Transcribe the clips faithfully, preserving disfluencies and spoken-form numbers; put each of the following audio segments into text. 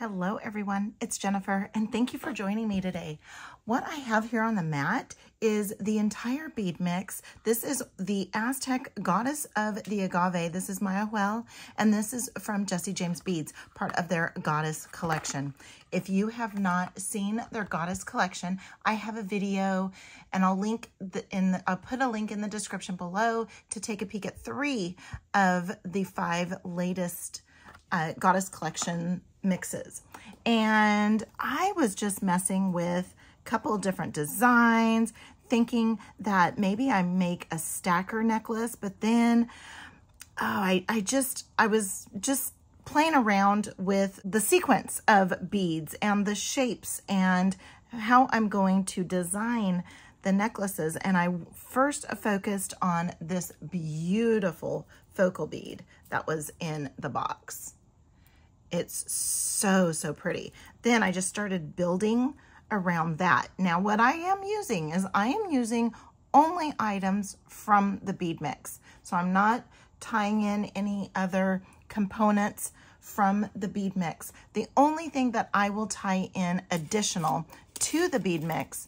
Hello everyone, it's Jennifer and thank you for joining me today. What I have here on the mat is the entire bead mix. This is the Aztec Goddess of the Agave. This is Mayahuel, and this is from Jesse James Beads, part of their Goddess collection. If you have not seen their Goddess collection, I have a video and I'll link the, in the, I'll put a link in the description below to take a peek at three of the five latest uh, Goddess collection mixes. And I was just messing with a couple of different designs, thinking that maybe I make a stacker necklace, but then oh, I, I just, I was just playing around with the sequence of beads and the shapes and how I'm going to design the necklaces. And I first focused on this beautiful focal bead that was in the box. It's so, so pretty. Then I just started building around that. Now what I am using is I am using only items from the bead mix. So I'm not tying in any other components from the bead mix. The only thing that I will tie in additional to the bead mix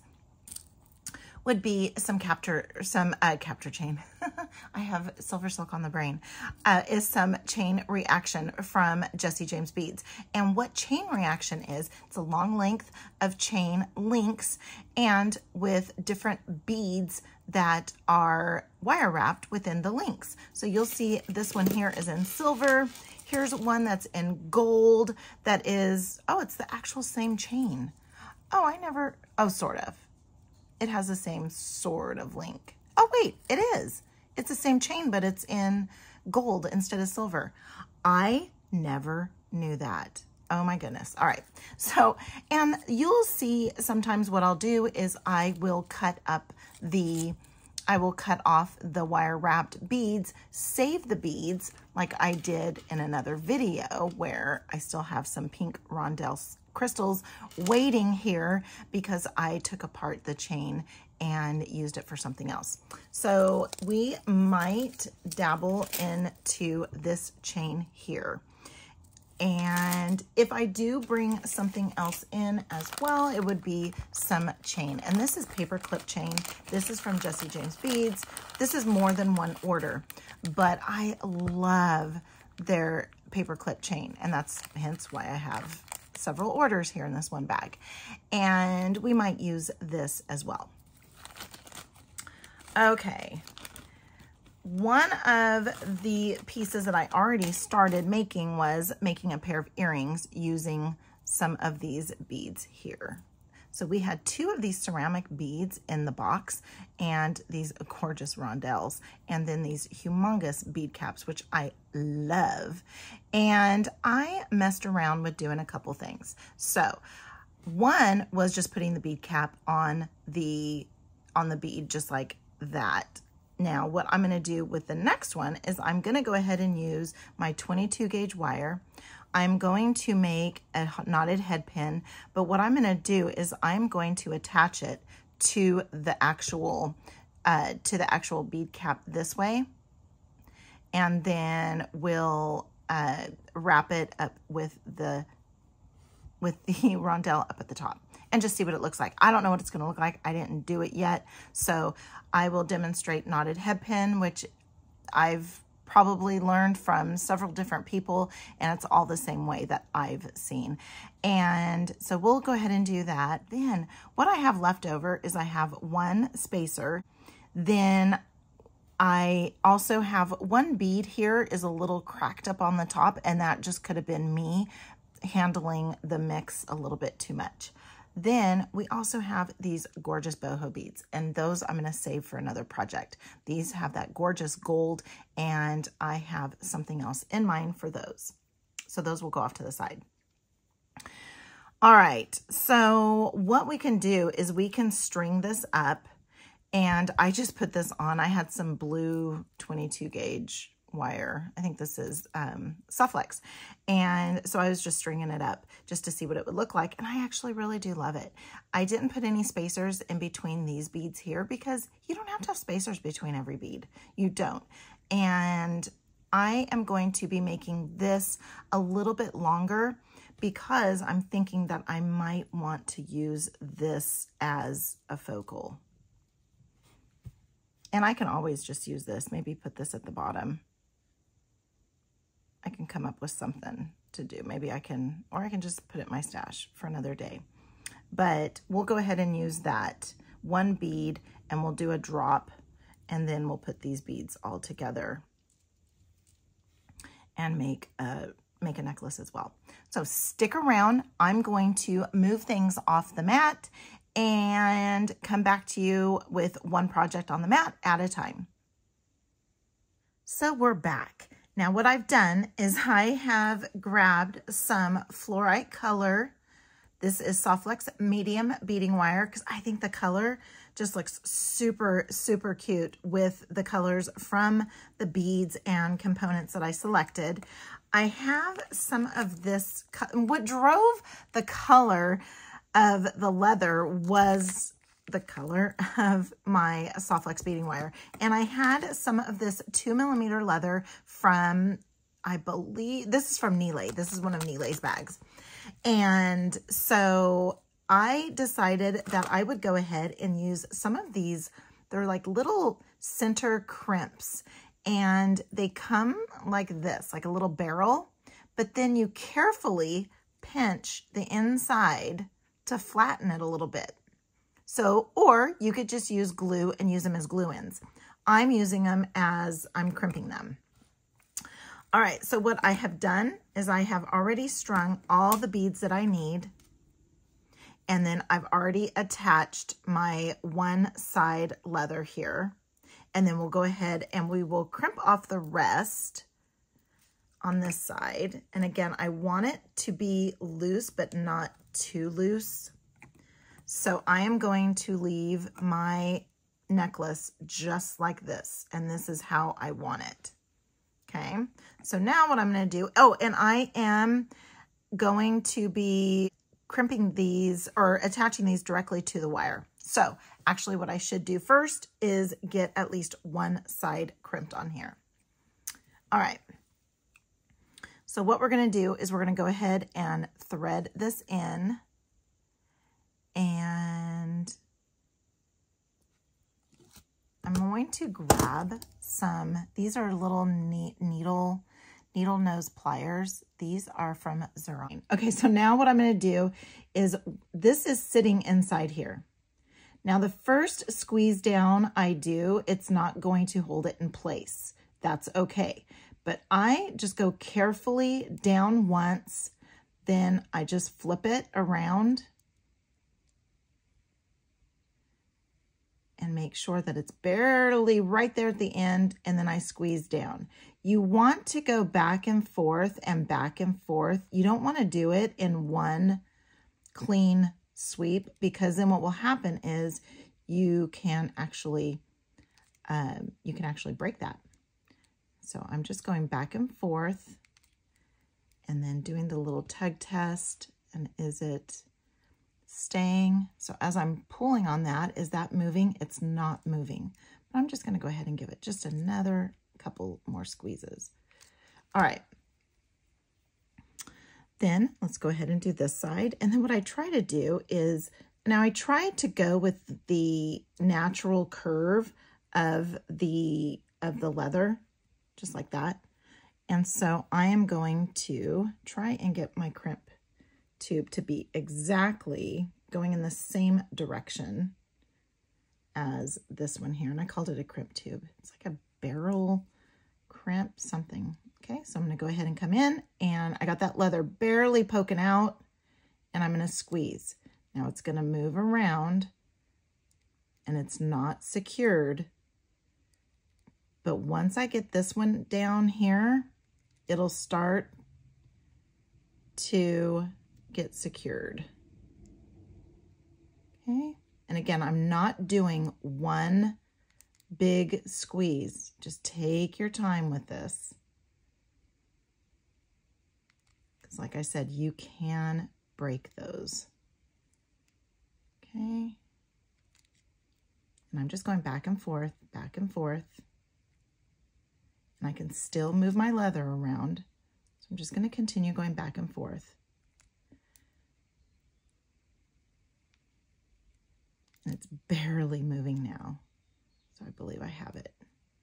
would be some capture, some uh, capture chain. I have silver silk on the brain. Uh, is some chain reaction from Jesse James Beads. And what chain reaction is, it's a long length of chain links and with different beads that are wire wrapped within the links. So you'll see this one here is in silver. Here's one that's in gold that is, oh, it's the actual same chain. Oh, I never, oh, sort of. It has the same sort of link. Oh, wait, it is. It's the same chain, but it's in gold instead of silver. I never knew that. Oh my goodness. All right. So, and you'll see sometimes what I'll do is I will cut up the, I will cut off the wire wrapped beads, save the beads like I did in another video where I still have some pink rondelle crystals waiting here because I took apart the chain and used it for something else. So we might dabble into this chain here. And if I do bring something else in as well, it would be some chain. And this is paper clip chain. This is from Jesse James Beads. This is more than one order, but I love their paper clip chain. And that's hence why I have several orders here in this one bag. And we might use this as well. Okay. One of the pieces that I already started making was making a pair of earrings using some of these beads here. So we had two of these ceramic beads in the box and these gorgeous rondelles and then these humongous bead caps, which I love. And I messed around with doing a couple things. So one was just putting the bead cap on the, on the bead just like that. Now what I'm gonna do with the next one is I'm gonna go ahead and use my twenty-two gauge wire. I'm going to make a knotted head pin, but what I'm gonna do is I'm going to attach it to the actual, uh, to the actual bead cap this way. And then we'll uh, wrap it up with the, with the rondelle up at the top and just see what it looks like. I don't know what it's gonna look like. I didn't do it yet. So I will demonstrate knotted head pin, which I've probably learned from several different people, and it's all the same way that I've seen. And so we'll go ahead and do that. Then what I have left over is I have one spacer. Then I also have one bead here is a little cracked up on the top, and that just could have been me handling the mix a little bit too much. Then we also have these gorgeous boho beads, and those I'm going to save for another project. These have that gorgeous gold, and I have something else in mind for those. So those will go off to the side. All right, so what we can do is we can string this up, and I just put this on. I had some blue twenty-two gauge wire. I think this is um, Sufflex. And so I was just stringing it up just to see what it would look like. And I actually really do love it. I didn't put any spacers in between these beads here because you don't have to have spacers between every bead. You don't. And I am going to be making this a little bit longer because I'm thinking that I might want to use this as a focal. And I can always just use this, maybe put this at the bottom. I can come up with something to do. Maybe I can, or I can just put it in my stash for another day. But we'll go ahead and use that one bead and we'll do a drop, and then we'll put these beads all together and make a, make a necklace as well. So stick around. I'm going to move things off the mat and come back to you with one project on the mat at a time. So we're back. Now what I've done is I have grabbed some fluorite color. This is Softflex medium beading wire because I think the color just looks super, super cute with the colors from the beads and components that I selected. I have some of this, what drove the color of the leather was the color of my Softflex beading wire. And I had some of this two millimeter leather from, I believe, this is from Nile. This is one of Nile's bags. And so I decided that I would go ahead and use some of these. They're like little center crimps, and they come like this, like a little barrel, but then you carefully pinch the inside to flatten it a little bit. So, or you could just use glue and use them as glue ends. I'm using them as I'm crimping them. All right, so what I have done is I have already strung all the beads that I need, and then I've already attached my one side leather here, and then we'll go ahead and we will crimp off the rest on this side. And again, I want it to be loose, but not too loose. So I am going to leave my necklace just like this, and this is how I want it. Okay, so now what I'm going to do, oh, and I am going to be crimping these or attaching these directly to the wire. So actually what I should do first is get at least one side crimped on here. All right. So what we're going to do is we're going to go ahead and thread this in, and I'm going to grab some, these are little needle, needle nose pliers. These are from Xeron. Okay, so now what I'm going to do is, this is sitting inside here. Now the first squeeze down I do, it's not going to hold it in place. That's okay. But I just go carefully down once, then I just flip it around and make sure that it's barely right there at the end, and then I squeeze down. You want to go back and forth and back and forth. You don't want to do it in one clean sweep, because then what will happen is you can actually, um, you can actually break that. So I'm just going back and forth and then doing the little tug test. And is it staying? So as I'm pulling on that, is that moving? It's not moving. But I'm just going to go ahead and give it just another couple more squeezes. All right. Then let's go ahead and do this side. And then what I try to do is, now I try to go with the natural curve of the, of the leather, just like that. And so I am going to try and get my crimp tube to be exactly going in the same direction as this one here. And I called it a crimp tube. It's like a barrel crimp something. Okay, so I'm going to go ahead and come in, and I got that leather barely poking out, and I'm going to squeeze. Now it's going to move around, and it's not secured. But once I get this one down here, it'll start to get secured. Okay, and again, I'm not doing one big squeeze. Just take your time with this. Because like I said, you can break those. Okay. And I'm just going back and forth, back and forth. And I can still move my leather around. So I'm just going to continue going back and forth. And it's barely moving now. So I believe I have it.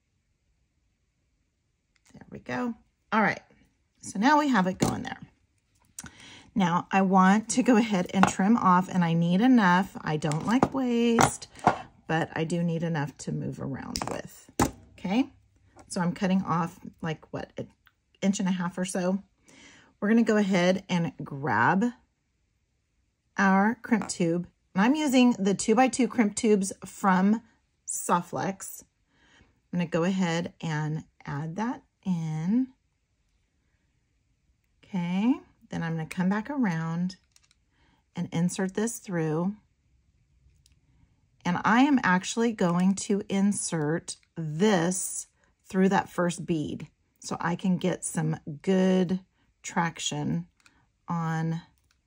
There we go. All right. So now we have it going there. Now I want to go ahead and trim off, and I need enough. I don't like waste, but I do need enough to move around with. Okay. So I'm cutting off like what, an inch and a half or so. We're going to go ahead and grab our crimp tube. And I'm using the two by two crimp tubes from Softflex. I'm going to go ahead and add that in. Okay. Then I'm going to come back around and insert this through. And I am actually going to insert this through that first bead so I can get some good traction on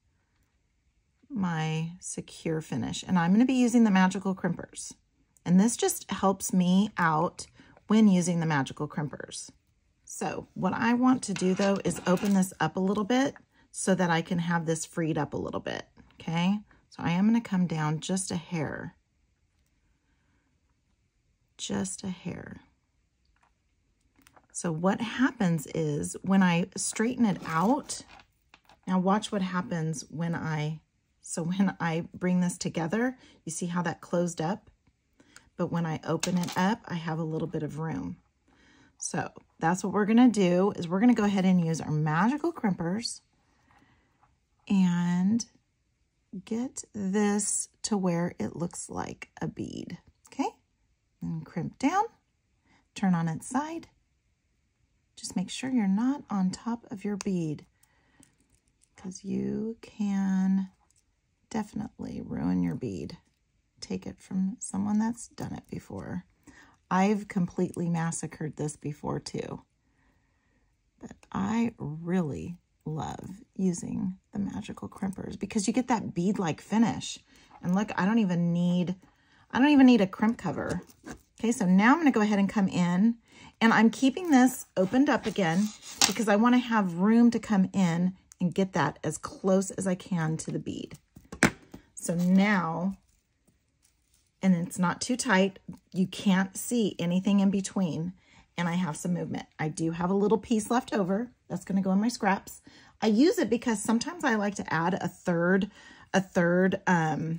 my secure finish. And I'm going to be using the magical crimpers. And this just helps me out when using the magical crimpers. So what I want to do though is open this up a little bit so that I can have this freed up a little bit. Okay. So I am going to come down just a hair. Just a hair. So what happens is when I straighten it out, now watch what happens when I, so when I bring this together, you see how that closed up? But when I open it up, I have a little bit of room. So that's what we're going to do is we're going to go ahead and use our magical crimpers and get this to where it looks like a bead. Okay. And crimp down, turn on its side. Just make sure you're not on top of your bead because you can definitely ruin your bead. Take it from someone that's done it before. I've completely massacred this before too, but I really love using the magical crimpers because you get that bead-like finish. And look, I don't even need, I don't even need a crimp cover. Okay, so now I'm going to go ahead and come in, and I'm keeping this opened up again because I want to have room to come in and get that as close as I can to the bead. So now, and it's not too tight, you can't see anything in between, and I have some movement. I do have a little piece left over. That's going to go in my scraps. I use it because sometimes I like to add a third, a third, um,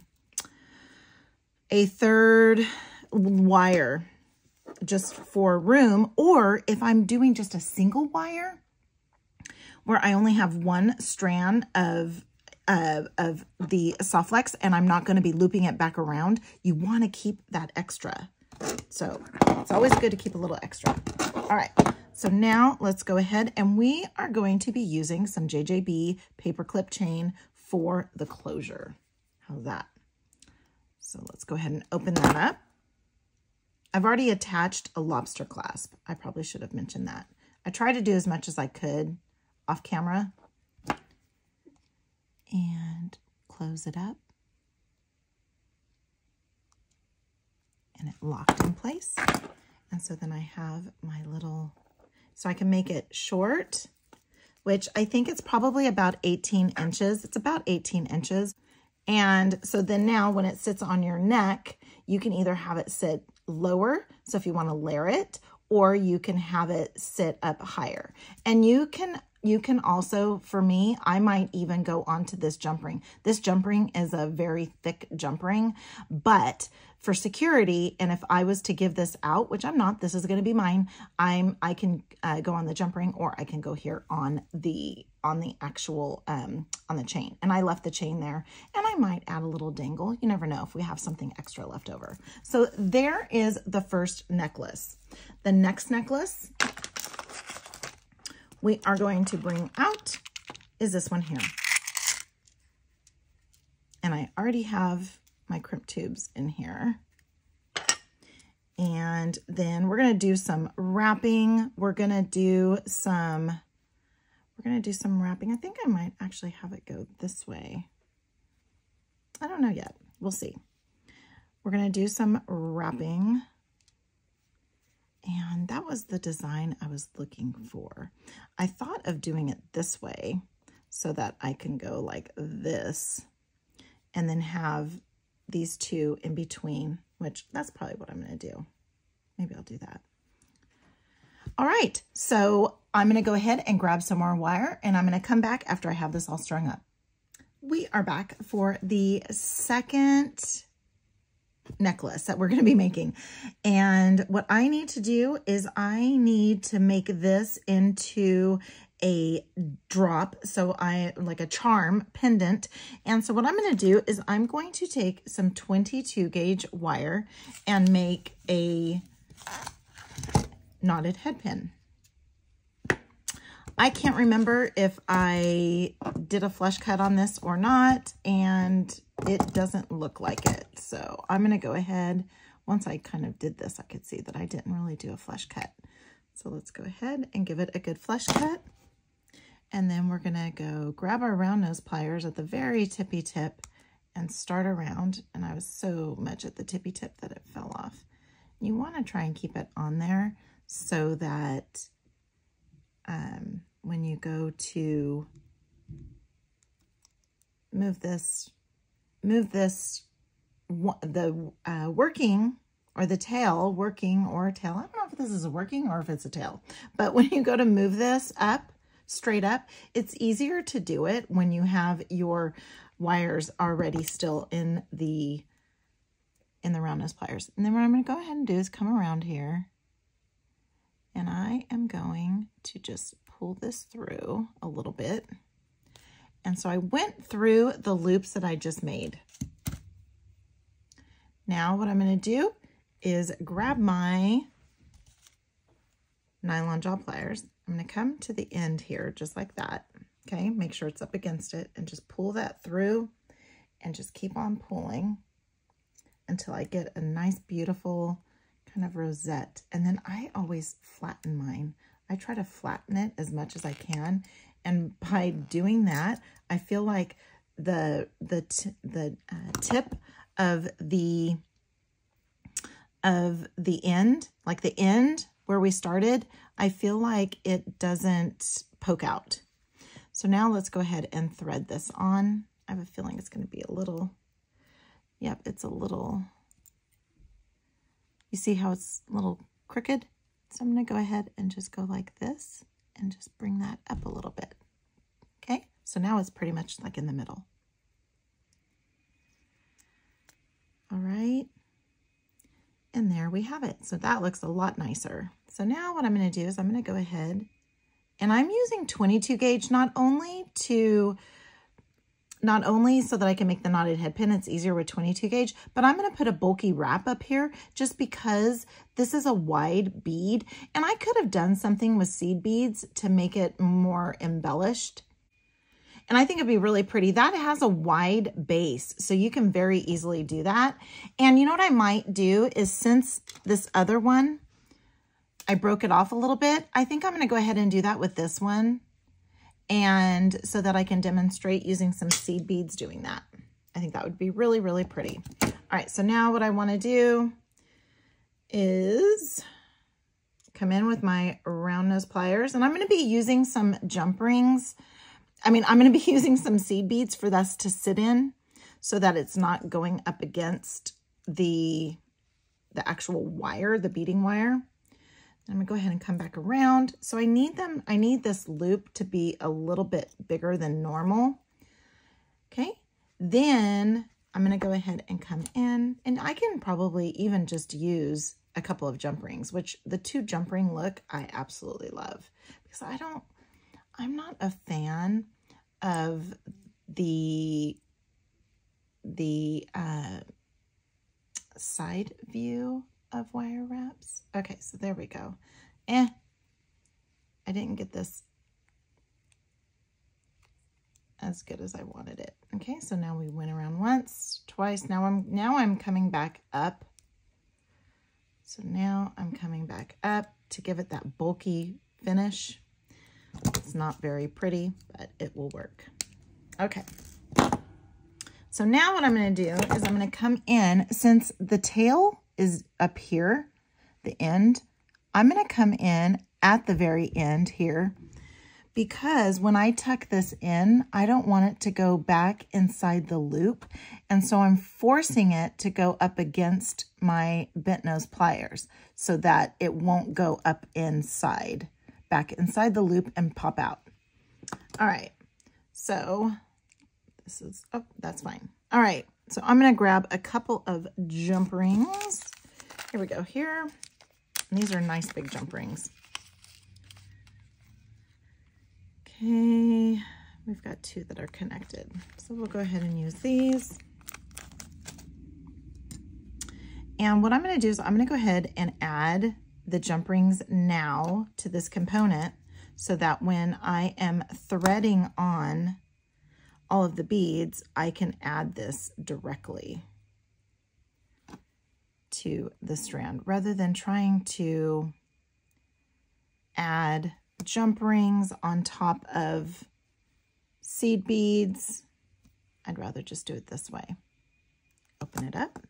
a third wire just for room, or if I'm doing just a single wire where I only have one strand of uh, of the Softflex and I'm not going to be looping it back around, you want to keep that extra. So it's always good to keep a little extra. All right. So now let's go ahead and we are going to be using some J J B paperclip chain for the closure. How's that? So let's go ahead and open that up. I've already attached a lobster clasp. I probably should have mentioned that. I tried to do as much as I could off camera. And close it up. And it locked in place. And so then I have my little, so I can make it short, which I think it's probably about eighteen inches. It's about eighteen inches. And so then now when it sits on your neck, you can either have it sit lower, so if you want to layer it, or you can have it sit up higher. And you can you can also, for me, I might even go onto this jump ring. This jump ring is a very thick jump ring, but for security, and if I was to give this out, which I'm not, this is going to be mine, I'm I can uh, go on the jump ring, or I can go here on the on the actual um on the chain. And I left the chain there, and I might add a little dangle. You never know if we have something extra left over. So there is the first necklace. The next necklace we are going to bring out is this one here. And I already have my crimp tubes in here. And then we're going to do some wrapping. We're going to do some, we're going to do some wrapping. I think I might actually have it go this way. I don't know yet. We'll see. We're going to do some wrapping. And that was the design I was looking for. I thought of doing it this way so that I can go like this and then have these two in between, which that's probably what I'm going to do. Maybe I'll do that. All right, so I'm going to go ahead and grab some more wire, and I'm going to come back after I have this all strung up. We are back for the second necklace that we're going to be making. And what I need to do is I need to make this into a drop. So I like a charm pendant. And so what I'm going to do is I'm going to take some twenty-two gauge wire and make a knotted head pin. I can't remember if I did a flush cut on this or not, and it doesn't look like it. So I'm going to go ahead. Once I kind of did this, I could see that I didn't really do a flush cut. So let's go ahead and give it a good flush cut. And then we're going to go grab our round nose pliers at the very tippy tip and start around. And I was so much at the tippy tip that it fell off. You want to try and keep it on there so that um, when you go to move this, move this, the uh, working or the tail, working or tail, I don't know if this is a working or if it's a tail, but when you go to move this up, straight up, it's easier to do it when you have your wires already still in the in the round nose pliers. And then what I'm going to go ahead and do is come around here, and I am going to just pull this through a little bit. And so I went through the loops that I just made. Now what I'm going to do is grab my nylon jaw pliers. I'm going to come to the end here just like that. Okay, make sure it's up against it and just pull that through and just keep on pulling until I get a nice, beautiful kind of rosette. And then I always flatten mine. I try to flatten it as much as I can. And by doing that, I feel like the, the, t the uh, tip of the, of the end, like the end where we started, I feel like it doesn't poke out. So now let's go ahead and thread this on. I have a feeling it's going to be a little, yep, it's a little, you see how it's a little crooked? So I'm going to go ahead and just go like this and just bring that up a little bit. Okay, so now it's pretty much like in the middle. All right. And there we have it. So that looks a lot nicer. So now what I'm going to do is I'm going to go ahead, and I'm using twenty-two gauge not only to, not only so that I can make the knotted head pin, it's easier with twenty-two gauge, but I'm going to put a bulky wrap up here just because this is a wide bead, and I could have done something with seed beads to make it more embellished. And I think it'd be really pretty. That has a wide base, so you can very easily do that. And you know what I might do is, since this other one, I broke it off a little bit, I think I'm going to go ahead and do that with this one. And so that I can demonstrate using some seed beads doing that. I think that would be really, really pretty. All right, so now what I want to do is come in with my round nose pliers, and I'm going to be using some jump rings. I mean, I'm going to be using some seed beads for this to sit in so that it's not going up against the, the actual wire, the beading wire. I'm going to go ahead and come back around. So I need them, I need this loop to be a little bit bigger than normal. Okay. Then I'm going to go ahead and come in, and I can probably even just use a couple of jump rings, which the two jump ring look I absolutely love, because I don't, I'm not a fan of the, the uh, side view of wire wraps. Okay, so there we go. Eh, I didn't get this as good as I wanted it. Okay, so now we went around once, twice. Now I'm now I'm coming back up. So now I'm coming back up to give it that bulky finish. It's not very pretty, but it will work. Okay. So now what I'm going to do is I'm going to come in, since the tail is up here, the end, I'm going to come in at the very end here, because when I tuck this in, I don't want it to go back inside the loop. And so I'm forcing it to go up against my bent nose pliers so that it won't go up inside, back inside the loop and pop out. All right, so this is, oh, that's fine. All right, so I'm gonna grab a couple of jump rings. Here we go, here. And these are nice big jump rings. Okay, we've got two that are connected. So we'll go ahead and use these. And what I'm gonna do is I'm gonna go ahead and add the jump rings now to this component so that when I am threading on all of the beads, I can add this directly to the strand rather than trying to add jump rings on top of seed beads. I'd rather just do it this way. Open it up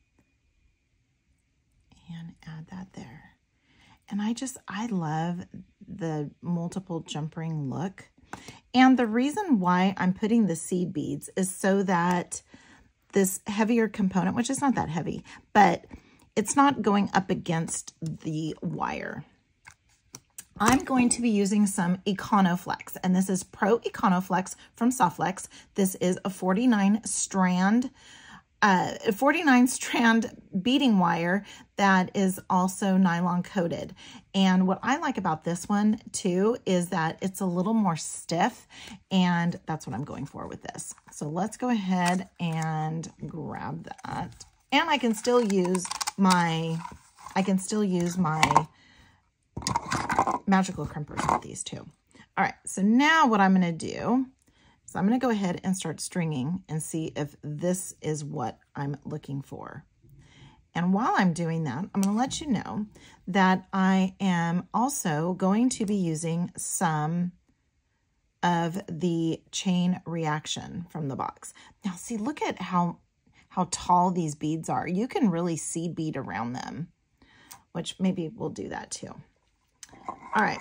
and add that there. And I just, I love the multiple jump ring look. And the reason why I'm putting the seed beads is so that this heavier component, which is not that heavy, but it's not going up against the wire. I'm going to be using some Econoflex, and this is Pro Econoflex from Softflex. This is a forty-nine strand, uh, forty-nine strand beading wire that is also nylon coated. And what I like about this one too is that it's a little more stiff, and that's what I'm going for with this. So let's go ahead and grab that. And I can still use my, I can still use my magical crimpers with these two. All right, so now what I'm going to do is I'm going to go ahead and start stringing and see if this is what I'm looking for. And while I'm doing that, I'm going to let you know that I am also going to be using some of the chain reaction from the box. Now see, look at how, how tall these beads are. You can really seed bead around them, which maybe we'll do that too. All right,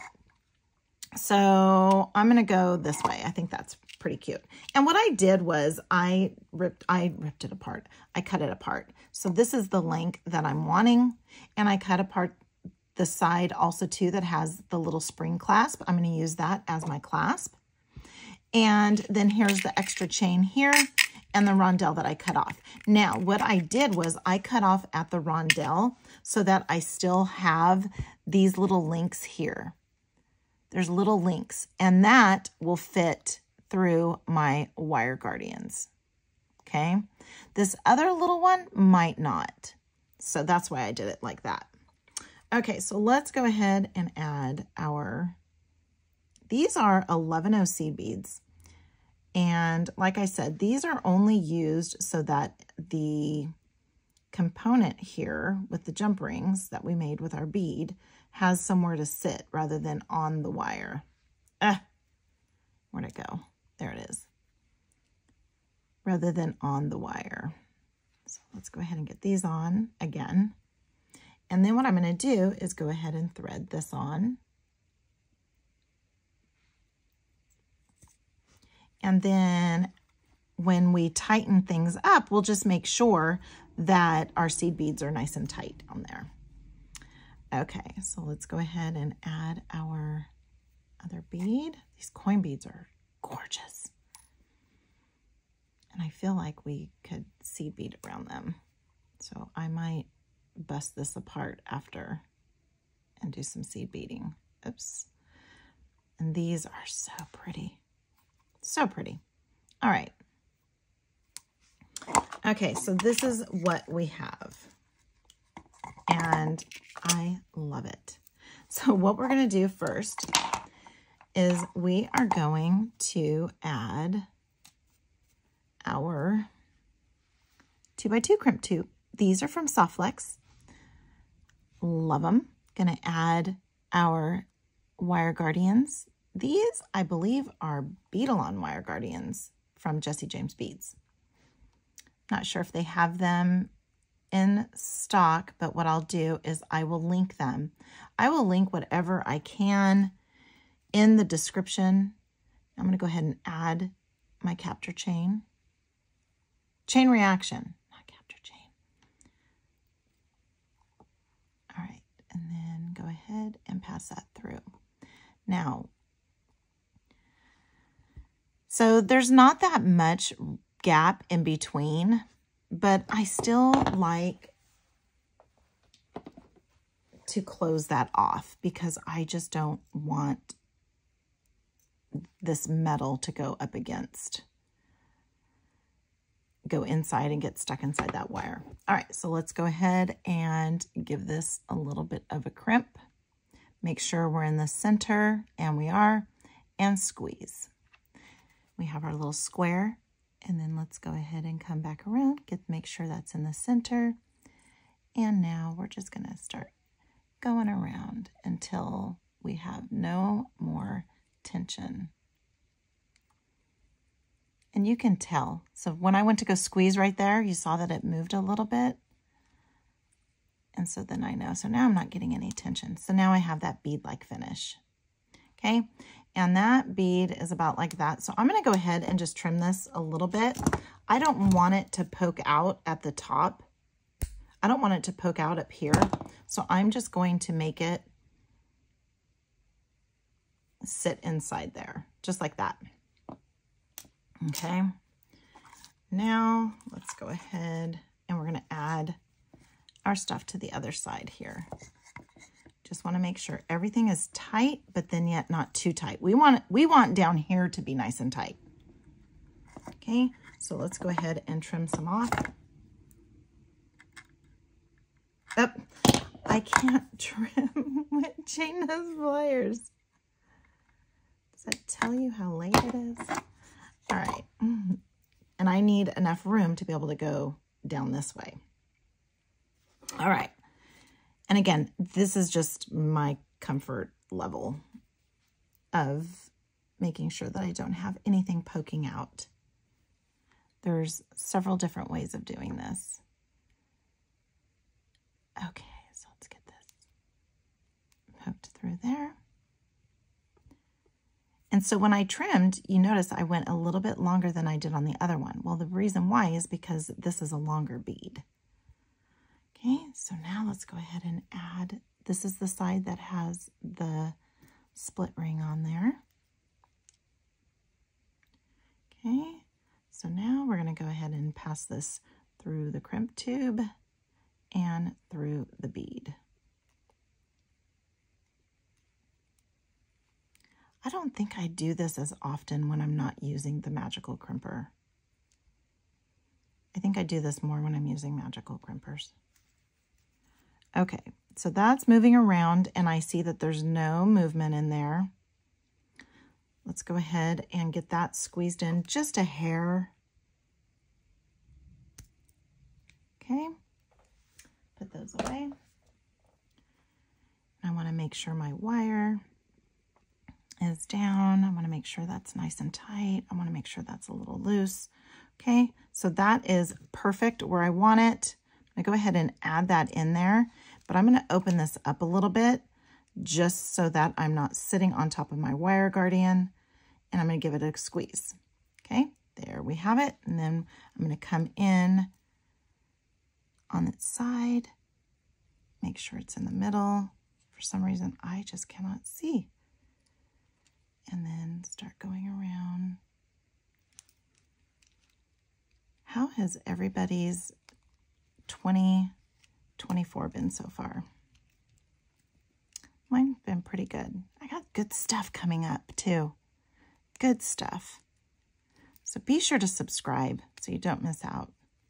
so I'm gonna go this way. I think that's pretty cute. And what I did was I ripped, I ripped it apart. I cut it apart. So this is the length that I'm wanting, and I cut apart the side also too that has the little spring clasp. I'm gonna use that as my clasp. And then here's the extra chain here and the rondelle that I cut off. Now, what I did was I cut off at the rondelle so that I still have these little links here. There's little links, and that will fit through my wire guardians, okay? This other little one might not, so that's why I did it like that. Okay, so let's go ahead and add our, these are eleven oh seed beads. And like I said, these are only used so that the component here with the jump rings that we made with our bead has somewhere to sit rather than on the wire. Ah, where'd it go? There it is. Rather than on the wire. So let's go ahead and get these on again. And then what I'm going to do is go ahead and thread this on. And then when we tighten things up, we'll just make sure that our seed beads are nice and tight on there. Okay, so let's go ahead and add our other bead. These coin beads are gorgeous. And I feel like we could seed bead around them. So I might bust this apart after and do some seed beading. Oops. And these are so pretty. So pretty. All right. Okay, so this is what we have. And I love it. So what we're going to do first is we are going to add our two by two crimp tube. These are from Softflex. Love them. Going to add our wire guardians. These, I believe, are Beadalon wire guardians from Jesse James Beads. Not sure if they have them in stock, but what I'll do is I will link them. I will link whatever I can in the description, I'm going to go ahead and add my capture chain. Chain reaction, not capture chain. All right, and then go ahead and pass that through. Now, so there's not that much gap in between, but I still like to close that off because I just don't want this metal to go up against, go inside and get stuck inside that wire. All right, so let's go ahead and give this a little bit of a crimp. Make sure we're in the center, and we are, and squeeze. We have our little square, and then let's go ahead and come back around, get make sure that's in the center. And now we're just gonna start going around until we have no more tension. And you can tell. So when I went to go squeeze right there, you saw that it moved a little bit. And so then I know. So now I'm not getting any tension. So now I have that bead-like finish. Okay. And that bead is about like that. So I'm going to go ahead and just trim this a little bit. I don't want it to poke out at the top. I don't want it to poke out up here. So I'm just going to make it sit inside there, just like that. Okay. Now let's go ahead and we're going to add our stuff to the other side here. Just want to make sure everything is tight, but then yet not too tight. We want, we want down here to be nice and tight. Okay. So let's go ahead and trim some off. Oh, I can't trim with chainless pliers. Does that tell you how late it is? All right. And I need enough room to be able to go down this way. All right. And again, this is just my comfort level of making sure that I don't have anything poking out. There's several different ways of doing this. Okay, so let's get this poked through there. And so when I trimmed, you notice I went a little bit longer than I did on the other one. Well, the reason why is because this is a longer bead. Okay, so now let's go ahead and add, this is the side that has the split ring on there. Okay, so now we're going to go ahead and pass this through the crimp tube and through the bead. I don't think I do this as often when I'm not using the magical crimper. I think I do this more when I'm using magical crimpers. Okay, so that's moving around and I see that there's no movement in there. Let's go ahead and get that squeezed in just a hair. Okay, put those away. I want to make sure my wire is down. I want to make sure that's nice and tight. I want to make sure that's a little loose. Okay, so that is perfect where I want it. I'm going to go ahead and add that in there, but I'm going to open this up a little bit just so that I'm not sitting on top of my wire guardian, and I'm going to give it a squeeze. Okay, there we have it. And then I'm going to come in on its side, make sure it's in the middle. For some reason, I just cannot see. And then start going around. How has everybody's twenty twenty-four been so far? Mine's been pretty good. I got good stuff coming up too. Good stuff. So be sure to subscribe so you don't miss out.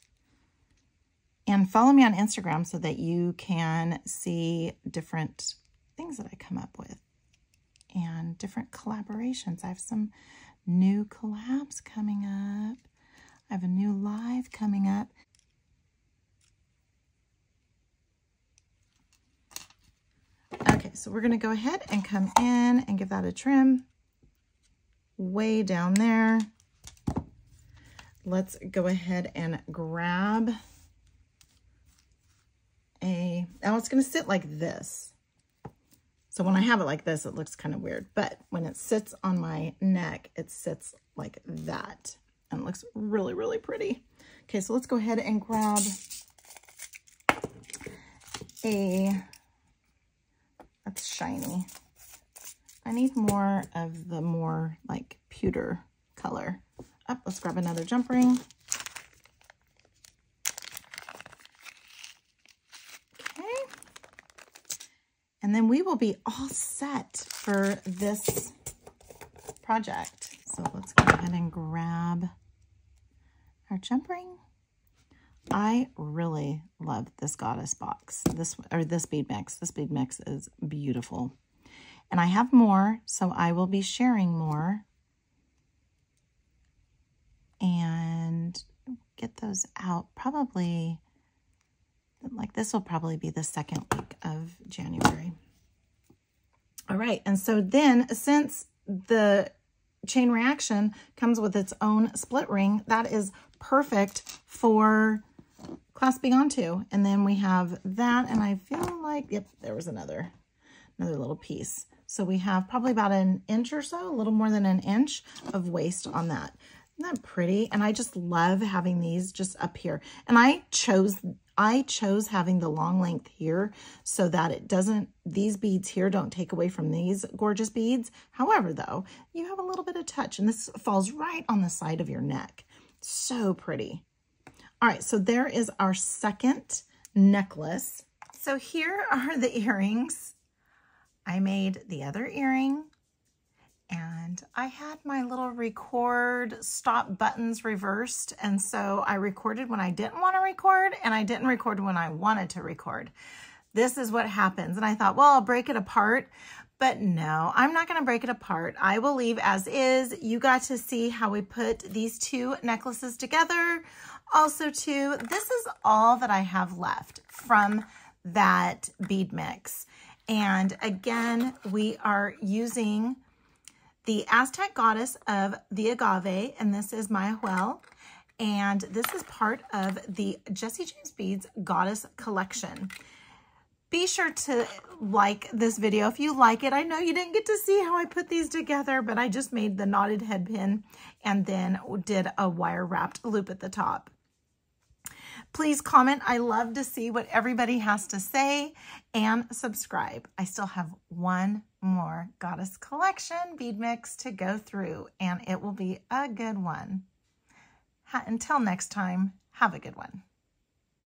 And follow me on Instagram so that you can see different things that I come up with and different collaborations. I have some new collabs coming up. I have a new live coming up. Okay, so we're going to go ahead and come in and give that a trim way down there. Let's go ahead and grab a, now it's going to sit like this. So when I have it like this, it looks kind of weird, but when it sits on my neck, it sits like that and it looks really, really pretty. Okay, so let's go ahead and grab a, that's shiny. I need more of the more like pewter color. Oh, let's grab another jump ring. Okay. And then we will be all set for this project. So let's go ahead and grab our jump ring. I really love this goddess box, this or this bead mix. This bead mix is beautiful. And I have more, so I will be sharing more and get those out probably, like this will probably be the second week of January. All right, and so then since the chain reaction comes with its own split ring, that is perfect for clasping onto. And then we have that, and I feel like, yep, there was another, another little piece. So we have probably about an inch or so, a little more than an inch of waste on that. Isn't that pretty? And I just love having these just up here. And I chose, I chose having the long length here so that it doesn't, these beads here don't take away from these gorgeous beads. However, though, you have a little bit of touch, and this falls right on the side of your neck. So pretty. All right, so there is our second necklace. So here are the earrings. I made the other earring, and I had my little record stop buttons reversed. And so I recorded when I didn't want to record, and I didn't record when I wanted to record. This is what happens. And I thought, well, I'll break it apart. But no, I'm not going to break it apart. I will leave as is. You got to see how we put these two necklaces together. Also, too, this is all that I have left from that bead mix. And again, we are using the Aztec Goddess of the Agave, and this is Mayahuel. And this is part of the Jessie James Beads Goddess Collection. Be sure to like this video if you like it. I know you didn't get to see how I put these together, but I just made the knotted head pin and then did a wire wrapped loop at the top. Please comment. I love to see what everybody has to say, and subscribe. I still have one more Goddess Collection bead mix to go through, and it will be a good one. Ha- until next time, have a good one.